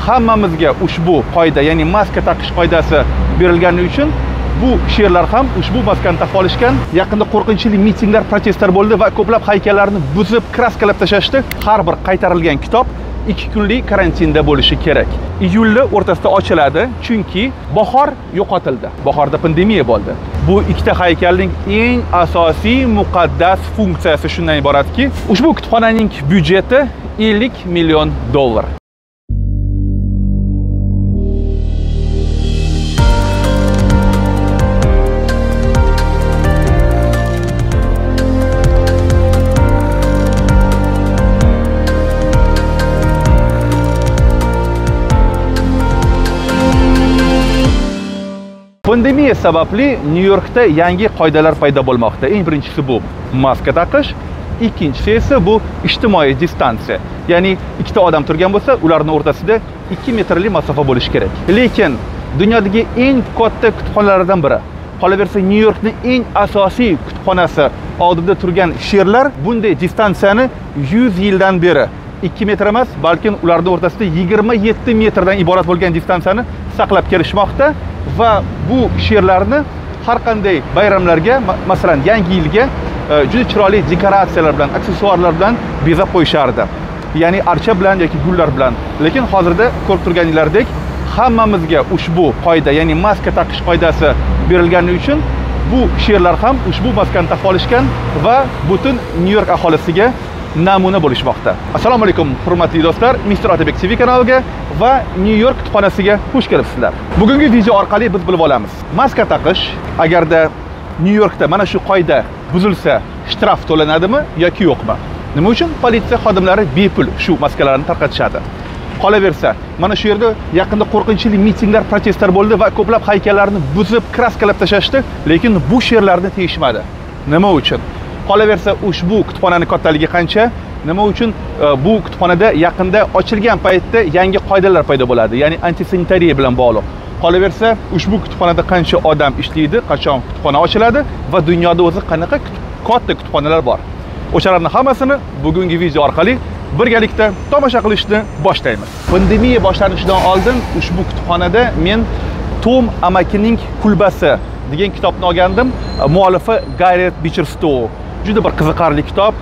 hammamizga ushbu qoida, ya'ni maska taqish qoidasi berilgani uchun bu she'rlar ham ushbu maskani taqib olishgan. Yaqinda qo'rqinchli mitinglar, protestlar bo'ldi va ko'plab haykallarni buzib, kraskalab tashlashdi. Har bir qaytarilgan kitob 2 kunlik karantinda bo'lishi kerak. Iyulda o'rtasida ochiladi, chunki bahor yo'qotildi. Bahorda pandemiya bo'ldi. Bu ikkita haykalning eng asosiy muqaddas funksiyasi shundan iboratki, ushbu kutubxonaning byudjeti $50 million. Pandemiya sababli Nyu-Yorkda yangi qoidalar paydo bo'lmoqda. Eng birinchisi bu maska taqish, ikkinchisi esa bu ijtimoiy distansiya. Ya'ni ikkita odam turgan bo'lsa, ularning o'rtasida 2 metrli masofa bo'lishi kerak. Lekin dunyodagi eng katta kutubxonalardan biri, qolaversa Nyu-Yorkning eng asosiy kutubxonasi oldida turgan she'rlar bunday distansiyani 100 yildan beri 2 metr emas, balkim ularning o'rtasida 27 metrdan iborat bo'lgan distansiyani saqlab kelishmoqda va bu she'rlarni har qanday bayramlarga, masalan, yangi yilga juda chiroyli dekoratsiyalar bilan, aksessuarlar bilan bezab qo'yishardi. Ya'ni archa bilan yoki gullar bilan. Lekin hozirda ko'rib turganinglardek, hammamizga ushbu qoida, ya'ni maska taqish qoidasi berilgani uchun bu she'rlar ham ushbu maskani taqib olishgan va butun Nyu-York aholisiga namuna bo'lishmoqda. Assalomu alaykum hurmatli do'stlar, Mr. Otabek TV kanaliga va Nyu-York kutubxonasiga xush kelibsizlar. Bugungi video orqali biz bilib olamiz. Maska taqish agarda Nyu-Yorkda mana shu qoida buzilsa, shtraf to'lanadimi yoki yo'qmi? Nima uchun politsiya xodimlari bepul shu maskalarni tarqatishadi? Qolaversa, mana shu yerda yaqinda qo'rqinchli mitinglar, protestlar bo'ldi va ko'plab haykallarni buzib, kraskalab tashlashdi, lekin bu she'rlarni tegishmadi. Nima uchun? Qolaversa, ushbu kutubxonaning kattaligi qancha? Nima uchun bu kutubxonada yaqinda ochilgan paytda yangi qoidalar paydo bo'ladi, ya'ni antisanitariya bilan bog'liq. Qolaversa, ushbu kutubxonada qancha odam ishlaydi, qachon kutubxona ochiladi va dunyoda o'zi qanaqa katta kutubxonalar bor. O'shalarning hammasini bugungi video orqali birgalikda tomosha qilishni boshlaymiz. Pandemiya boshlanishidan oldin ushbu kutubxonada men Tom amakining kulbasi degan kitobni olgandim. Muallifi Garret Beecherstow. Juda bir qiziqarli kitob,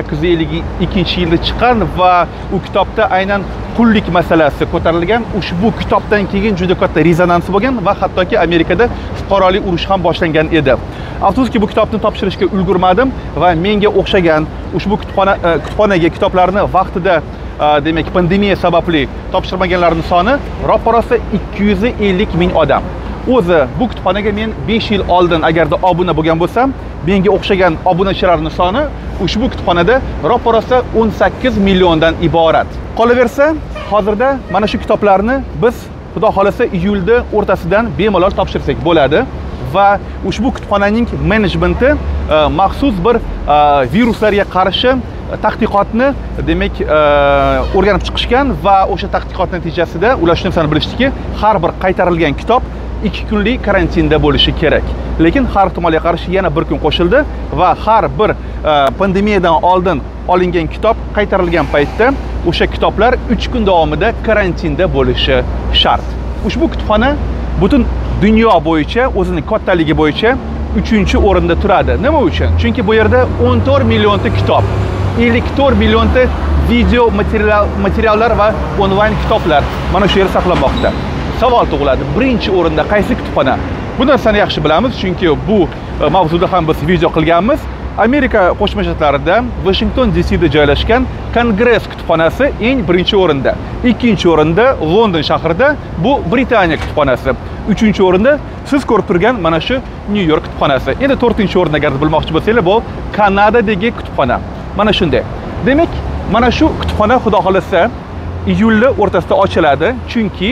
1852-yilda chiqqan va u kitobda aynan qullik masalasi ko'tarilgan. Ushbu kitobdan keyin juda katta rezonansi bo'lgan va hattoki Amerikada fuqarolik urushi ham boshlangan edi. Afsuski bu kitobni topshirishga ulgurmadim va menga o'xshagan ushbu kutubxonaga kitoblarni vaqtida demak pandemiya sababli topshirmaganlarning soni ro'parasi 250 ming odam. O'zi bu kutubxonaga men 5 yil oldin agarda obuna bo'lgan bo'lsam, menga o'xshagan obunachilarning soni ushbu kutubxonada ro'parasi 18 milliondan iborat. Qolaversa, hozirda mana shu kitoblarni biz xudo xolasa iyulda o'rtasidan bemalol topshirsak bo'ladi va ushbu kutubxonaning menejmenti maxsus bir viruslarga qarshi tadqiqotni demak o'rganib chiqishgan va o'sha tadqiqot natijasida ular shu narsani bilishdiki, har bir qaytarilgan kitob 2 kunlik karantinda bo'lishi kerak. Lekin har ehtimolga qarshi yana 1 kun qo'shildi va har bir pandemiyadan oldin olingan kitob qaytarilgan paytda o'sha kitoblar 3 kun davomida karantinda bo'lishi shart. Ushbu kutubxona butun dunyo bo'yicha o'zining kattaligi bo'yicha 3-o'rinda turadi. Nima uchun? Chunki bu yerda 14 millionta kitob, 54 millionta video materiallar va onlayn kitoblar mana shu yerda saqlanmoqda. Savol tug'iladi, birinchi o'rinda qaysi kutubxona? Bu narsani yaxshi bilamiz, chunki bu mavzuda ham biz video qilganmiz. Amerika Qo'shma Shtatlarida Washington DC'da joylashgan Kongress kutubxonasi eng birinchi o'rinda. Ikkinchi o'rinda London shahrida bu Britaniya kutubxonasi. Uchinchi o'rinda siz ko'rib turgan mana shu Nyu-York kutubxonasi. Endi 4-o'rinda agar bilmoqchi bo'lsangiz, bu Kanadadagi kutubxona. Mana shunday. Demak, mana shu kutubxona xudo xolasa iyulda o'rtasida ochiladi, chunki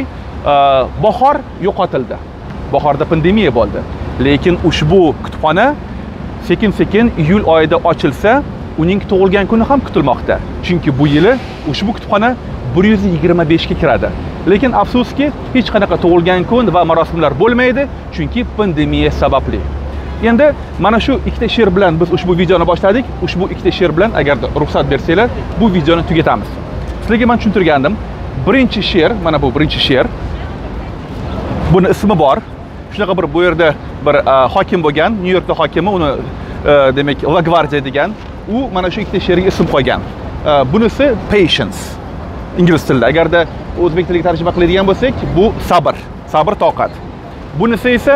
bahor yo'qotildi. Bahorda pandemiya bo'ldi. Lekin ushbu kutubxona sekin-sekin iyul oyida ochilsa, uning tug'ilgan kuni ham kutilmoqda. Chunki bu yili ushbu kutubxona 125 ga kiradi. Lekin afsuski, hech qanaqa tug'ilgan kun va marosimlar bo'lmaydi, chunki pandemiya sababli. Endi mana shu ikkita she'r bilan biz ushbu videoni boshladik. Ushbu ikkita she'r bilan agar ruxsat bersanglar, bu videoni tugatamiz. Sizlarga men tushuntirgandim. birinchi she'r, mana bu birinchi she'r. Buni ismi bor. Shunaqa bir bu yerda bir hokim bo'lgan, New Yorkda hokimi, uni demak La Guardia degan. U mana shu ikkita she'rga ism qo'ygan. Bunisi patience. Ingliz tilida. Agarda o'zbek tiliga tarjima qiladigan bo'lsak, bu sabr, sabr toqat. Bunisi esa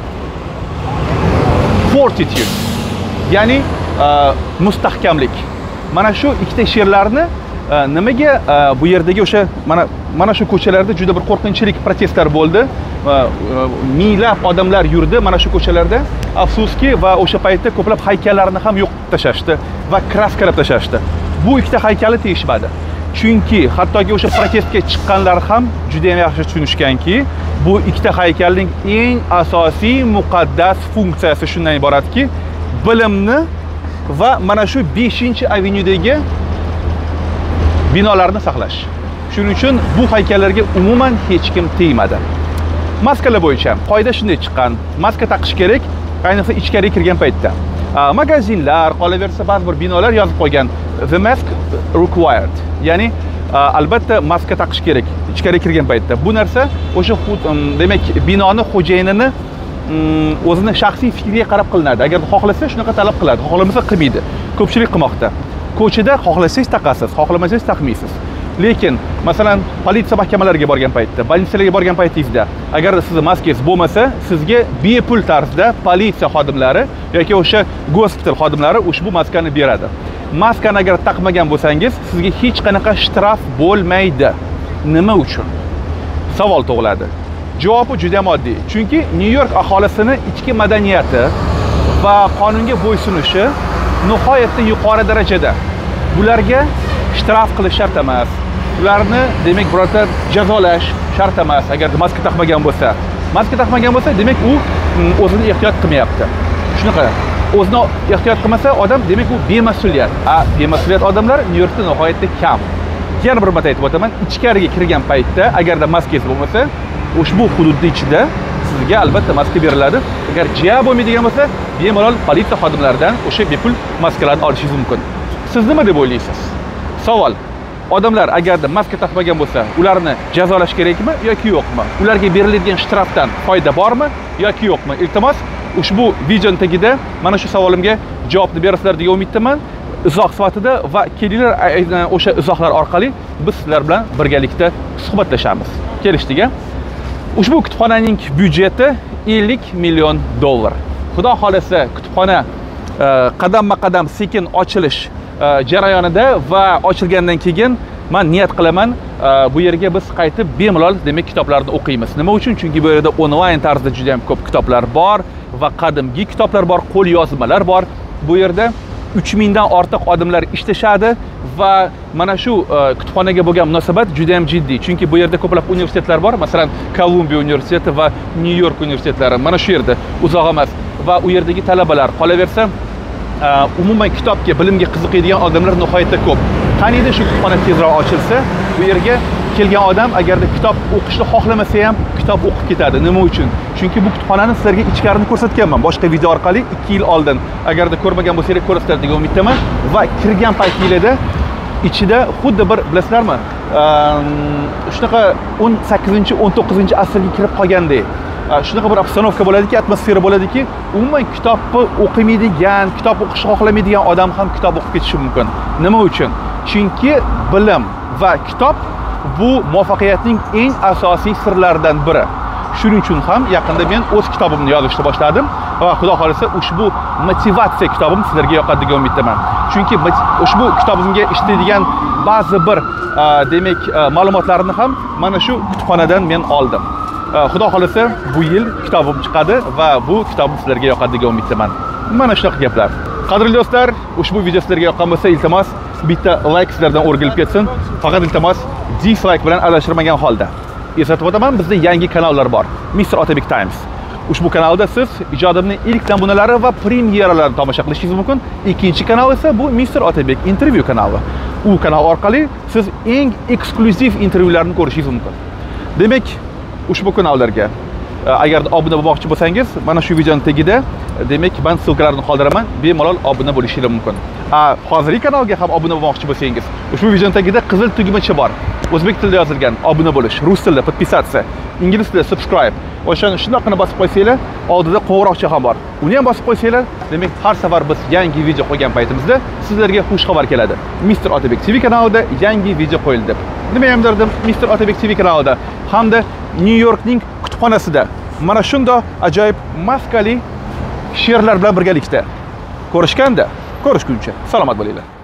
fortitude. Ya'ni mustahkamlik. Mana shu ikkita she'rlarni nimaga bu yerdagi o'sha mana shu ko'chalarda juda bir qo'rqinchli protestlar bo'ldi. Minglab odamlar yurdi mana shu ko'chalarda. Afsuski va o'sha paytda ko'plab haykallarni ham yo'q tashashdi va kraskalab tashashdi. Bu ikkita haykali tegishmadi. Chunki hattoki o'sha protestga chiqqanlar ham juda ham yaxshi tushunishganki, bu ikkita haykalning eng asosiy muqaddas funksiyasi shundan iboratki, bilimni va mana shu 5-avenyudagi binolarni saqlash. Shuning uchun bu haykallarga umuman hech kim tegmadi. Maskalar bo'yicha qoida shunday chiqqan. Maska taqish kerak, ayniqsa ichkariga kirgan paytda. Magazinlar, qolaversa ba'zi bir binolar yozib qo'ygan the mask required. Ya'ni albatta maska taqish kerak ichkariga kirgan paytda. Bu narsa o'sha demak binoni xo'jayinini o'zini shaxsiy fikriga qarab qilinadi. Agar xohlasa shunaqa talab qiladi, xohlamasa qilmaydi. Ko'pchilik qilmoqda. Ko'chada xohlasangiz taqasiz, xohlamasangiz taqmaysiz. Lekin masalan politsiya mahkamalariga borgan paytda, больницаlarga borgan paytingizda agar sizning maskangiz bo'lmasa, sizga bepul tarzda politsiya xodimlari yoki o'sha gospital xodimlari ushbu maskani beradi. Maskani agar taqmagan bo'lsangiz, sizga hech qanaqa shtraf bo'lmaydi. Nima uchun? Savol tug'iladi. Javobi juda ham oddiy. Chunki New York aholisini ichki madaniyati va qonunga bo'ysunishi nihoyatda yuqori darajada. Bularga shtraf qilish shart emas. Ularni demak birorta jazolash shart emas. Agar maska taqmagan bo'lsa, demak u o'zini ehtiyot qilmayapti. Shunaqa. O'zini ehtiyot qilmasa odam, demak u bemas'uliyat. Bemas'uliyat odamlar New Yorkda nihoyatda kam. Yana bir marta aytib o'taman, ichkariga kirgan paytda agarda maskangiz bo'lmasa, ushbu hududning ichida sizga albatta maska beriladi. Agar jiya bo'lmaydigan bo'lsa, bemalol politsiya xodimlaridan o'sha bepul maskalarni olishingiz mumkin. Siz nima deb o'ylaysiz? Savol. Odamlar agarda maska taqmagan bo'lsa, ularni jazolash kerakmi yoki yo'qmi? Ularga beriladigan shtrafdan foyda bormi yoki yo'qmi? Iltimos, ushbu video tagida mana shu savolimga javobni berasizlar degan umiddaman. Izoh sifatida va kelinglar o'sha izohlar orqali biz sizlar bilan birgalikda suhbatlashamiz. Kelishdik-a? Ushbu kutubxonaning byudjeti $50 million. Xudo xolasa kutubxona qadamma-qadam sekin ochilish jarayonida va ochilgandan keyin men niyat qilaman bu yerga biz qaytib bemalol demak kitoblarni o'qiymiz. Nima uchun? Chunki bu yerda onlayn tarzda juda ham ko'p kitoblar bor va qadimgi kitoblar bor, qo'l yozmalar bor. Bu yerda 3000 dan ortiq odamlar ishlashadi va mana shu kutubxonaga bo'lgan munosabat juda ham jiddiy. Chunki bu yerda ko'plab universitetlar bor, masalan, Kolumbiya universiteti va New York universitetlari mana shu yerda uzoq emas va u yerdagi talabalar qolaversa umuman kitobga, bilimga qiziqadigan odamlar nihoyatda ko'p. Qaniydi shu kutubxona tezroq ochilsa, bu yerga kelgan odam agarda kitob o'qishni xohlamasa ham kitob o'qib ketadi. Nima uchun? Chunki bu kutubxonani sizlarga ichkarini ko'rsatganman boshqa video orqali 2 yil oldin. Agarda ko'rmagan bo'lsangiz ko'rasizlar degan umiddaman va kirgan paytingizda ichida xuddi bir bilasizlarmi? Shunaqa 18-19-asrga kirib qolgandek. Shunaqa bir obstanovka bo'ladiki, atmosfera bo'ladiki, umuman kitobni o'qimaydigan, kitob o'qishni xohlamaydigan odam ham kitob o'qib ketishi mumkin. Nima uchun? Chunki bilim va kitob bu muvaffaqiyatning eng asosiy sirlaridan biri. Shuning uchun ham yaqinda men o'z kitobimni yozishni boshladim va xudo xolasa ushbu motivatsiya kitobim sizlarga yoqadi degan umiddaman. Chunki ushbu kitobimga ishlaydigan ba'zi bir demak ma'lumotlarni ham mana shu kutubxonadan men oldim. Xudo xolasa bu yil kitobim chiqadi va bu kitobim sizlarga yoqadi degan umiddaman. Mana shunaqa gaplar. Qadrli do'stlar, ushbu video sizlarga yoqqan bo'lsa, iltimos bitta like sizlardan o'rgilib ketsin. Faqat iltimos dislike bilan adashtirmagan holda. Eslatib o'taman, bizda yangi kanallar bor. Mr. Otabek Times. Ushbu kanalda siz ijodimning ilk namunalari va premyeralarni tomosha qilishingiz mumkin. Ikkinchi kanal esa bu Mr. Otabek intervyu kanali. U kanal orqali siz eng eksklyuziv intervyularni ko'rishingiz mumkin. Demak, ushbu kanallarga agar obuna bo'lmoqchi bo'lsangiz, mana shu videoning tagida demak men ссылкаларni qoldiraman, bemalol obuna bo'lishingiz mumkin. Hozirgi kanalga ham obuna bo'lmoqchi bo'lsangiz, ushbu videoning tagida qizil tugmacha bor. O'zbek tilida yozilgan obuna bo'lish, rus tilida podpisatsiya, ingliz tilida subscribe. O'shani shunaqani bosib qo'ysanglar, oldida qo'ng'iroqcha ham bor. Uni ham bosib qo'ysanglar, demak har safar biz yangi video qo'ygan paytimizda sizlarga xush xabar keladi. Mr. Otabek TV kanalida yangi video qo'yildi. Nima ham derdim, Mr. Otabek TV kanalida hamda New Yorkning kutubxonasida mana shunday ajoyib maskali she'rlar bilan birgalikda ko'rishganda, ko'rishguncha salomat bo'linglar.